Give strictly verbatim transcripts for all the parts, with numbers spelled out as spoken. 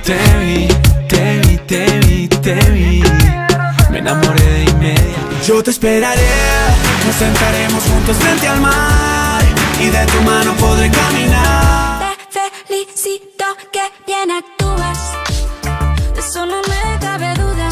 Te vi, te vi, te vi, te vi. Me enamoré de inmediato. Yo te esperaré, nos sentaremos juntos frente al mar y de tu mano podré caminar. Te felicito que bien actúas, de eso no me cabe duda.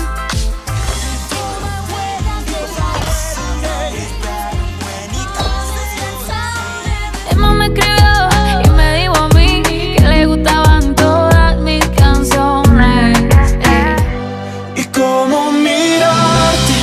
Emma me escribió y me dijo a mí que le gustaban todas mis canciones. Y cómo mirarte,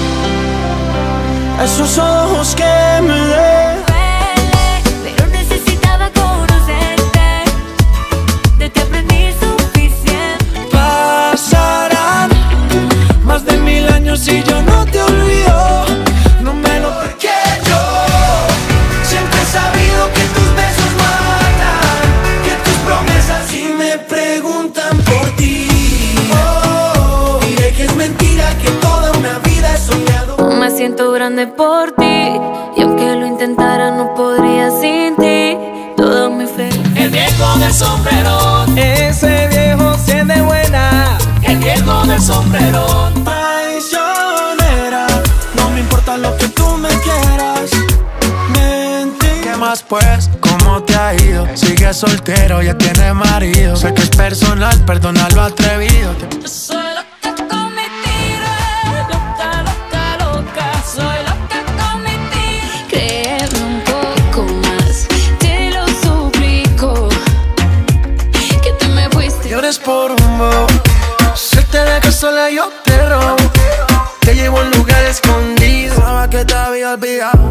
esos ojos que me den. Pero necesitaba conocerte, de ti aprendí suficiente. Pasarán más de mil años y yo no te olvido. No me lo porque yo siempre he sabido que tus besos matan, que tus promesas y me preguntan por ti. Oh, diré que es mentira, que toda una vida he soñado. No me siento grande por ti, y aunque lo intentara no podría sin ti. Toda mi fe. El viejo del sombrerón, Ese viejo sí es de buena. el viejo del sombrerón. Traicionera, no me importa lo que tú me quieras mentir. ¿Qué más pues? ¿Cómo te ha ido? Sigues soltero, ya tienes marido. Sé que es personal, perdona lo atrevido. Yo soy loca con mi tiro, loca, loca, loca. Soy loca con mi tiro. Créeme un poco más, te lo suplico, que te me fuiste. Llores por un bobo, si te dejo sola yo te robo. Te llevo a un lugar escondido, sabes que te había olvidado.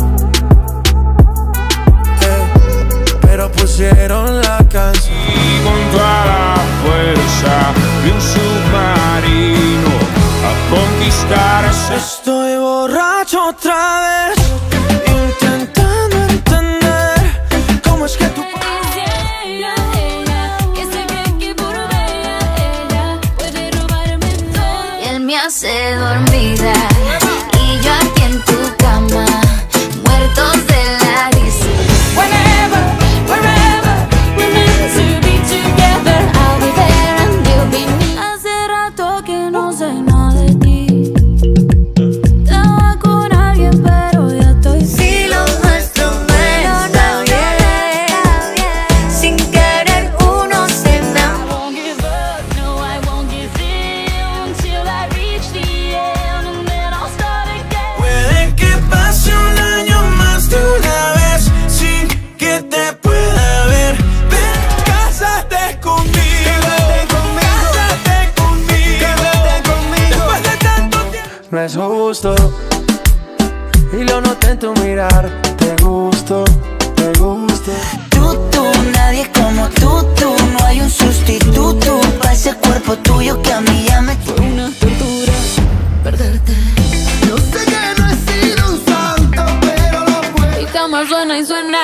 Eh, pero pusieron la canción. Y con toda la fuerza de un submarino a conquistar ese. Estoy borracho otra vez, intentando entender cómo es que tú. Ella, ella, que se cree que por bella ella puede robarme todo. Y él me hace dormida, y yo aquí en tu cama, muertos de la risa. Whenever, wherever, we're meant to be together. I'll be there and you'll be me. Hace rato que no sé nada de ti. Estaba con alguien pero ya estoy. Si lo nuestro no está bien, sin querer uno se enamora. I won't give up, no I won't give in until I reach the end and then I'll start again. Puede que pase un año más de una vez sin que te pueda ver. Ven, cásate conmigo, cásate conmigo, cásate conmigo. Después de tanto tiempo. No es justo, y lo noté en tu mirar. Te gusto, te gusto. Tú, tú, nadie como tú, tú. No hay un sustituto para ese cuerpo tuyo que a mí ya me. Fue una tortura perderte. Yo sé que no he sido un santo, pero lo fue. Mi cama suena y suena.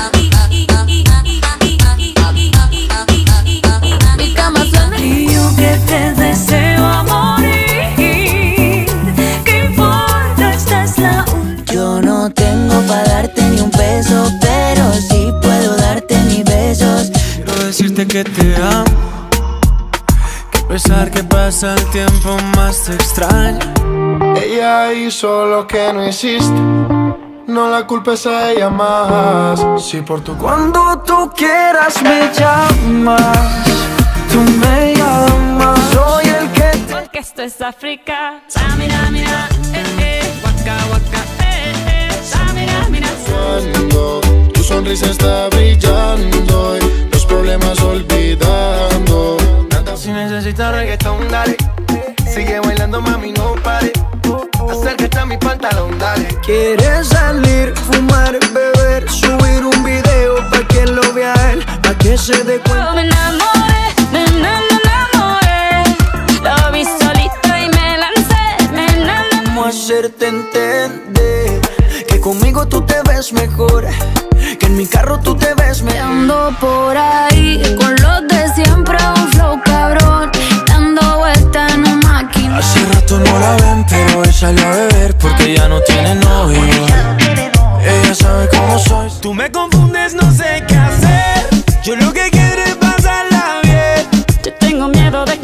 Mi cama suena. Y yo que te deseo a morir. ¿Qué importa? Esta es la última. Yo no tengo para darte ni un peso, pero sí puedo darte mis besos. Quiero decirte que te amo, que a pesar que pasa el tiempo más te extraño. Ella hizo lo que no hiciste, no la culpes a ella más. Si por tu cuando tú quieras me llamas, tú me llamas. Soy el que te... Porque esto es África. Samina, mira, eh, eh. Waka, waka, eh, eh. Samina, mira. Cuando tu sonrisa está brillando y los problemas olvidando. Si necesitas reggaetón, dale. Sigue bailando, mami, no pare. Acércate a mi pantalón, dale. ¿Quieres salir, fumar, beber, subir un video pa' que lo vea él, pa' que se dé cuenta? Me enamoré, me enamoré. Lo vi solito y me lancé. Me enamoré. ¿Cómo hacerte entender que conmigo tú te ves mejor, que en mi carro tú te ves mejor? Ando por ahí con los de siempre, un flow cabrón, dando vueltas en una máquina. Hace rato no la ven, pero él salió a beber porque ya no tiene novio. Ella sabe cómo soy. Tú me confundes, no sé qué hacer. Yo lo que quiero es pasarla bien. Yo tengo miedo de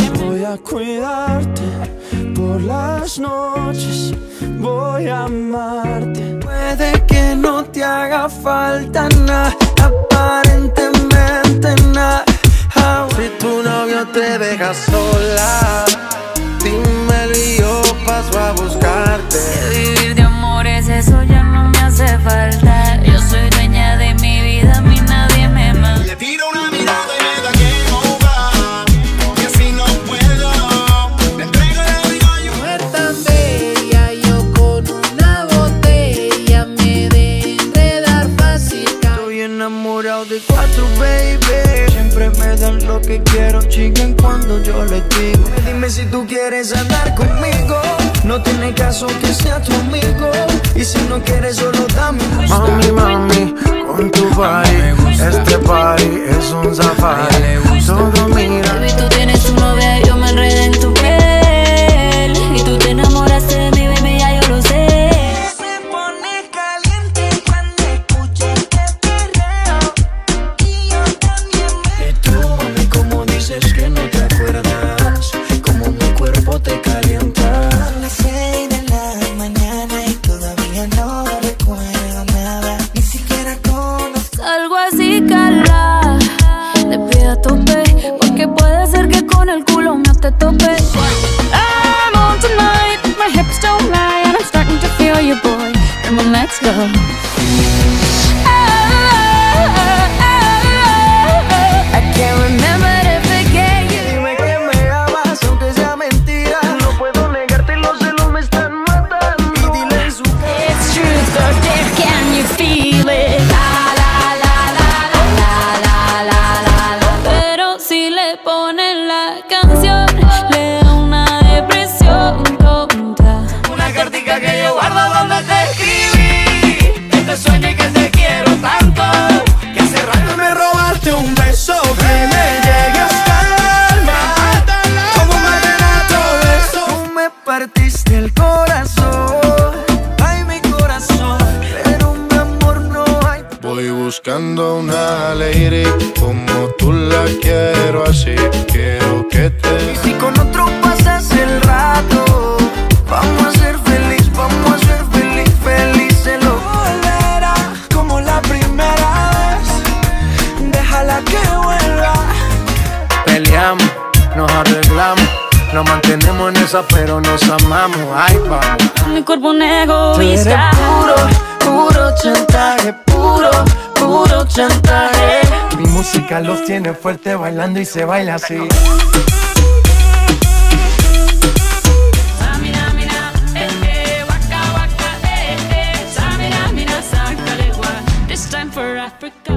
haga falta nada, aparentemente nada. Si tu novio te deja sola, dímelo y yo paso a buscarte. Vivir de amores, eso ya no me hace falta. Yo soy dueña de mi vida, a mí nadie me manda. Le tiro una mirada y me da que no va, y así no puedo. Me entrego la vida y yo. Mujer tan bella, yo con una botella me de enredar fácil. Estoy enamorado de cuatro, baby. Siempre me dan lo que quiero, chiquen cuando yo les digo. Dime si tú quieres andar conmigo, no tiene caso que sea tu amigo. Y si no quieres, solo dame un gusto. Mami, mami, con tu body, este party es un safari. Todo mira. Baby, tú tienes tu novia, yo me enredé en tu piel. Y tú te enamoraste de mi baby, ya yo lo sé. Se pone caliente cuando escucha este perreo. Y yo también me... Y tú, mami, como dices que no te acuerdas, como mi cuerpo te calienta. Son las seis de la mañana y todavía no recuerdo nada. Ni siquiera conozco. Salgo así, cala, de pie a tope, porque puede ser que con el culo me te tope. I'm on tonight, my hips don't lie, and I'm starting to feel you, boy. Come on, let's go. I can't remember to forget you. Dime que me amas, aunque sea mentira. No puedo negarte, los celos me están matando. Y dile en su cara. It's true, so deep, can you feel it? La, la, la, la, la, la, la, la, la. Pero si le ponen la canción, le da una depresión tonta. Una cartica que yo guardo donde te escribí, que te sueño y que te quiero tanto, que hace rato Me robaste un beso que me llegue hasta el alma. Como vallenato de eso. Tú me partiste el corazón, ay mi corazón, pero mi amor no hay. Voy buscando una lady como tú la quiero así. Quiero que te... Y si con otro pasas el rato, vamos a ser feliz, vamos a ser feliz, feliz. Se lo volverá como la primera vez. Déjala que vuelva. Peleamos, nos arreglamos, nos mantenemos en esa, pero nos amamos. Ay, vamos. Mi cuerpo un Tú eres egoísta. puro, puro chantaje, puro, puro chantaje. Mi música los tiene fuerte bailando y se baila así. Samina, mina, eh, eh, waka, waka, eh, eh. Samina, mina, sakalewa. This time for Africa.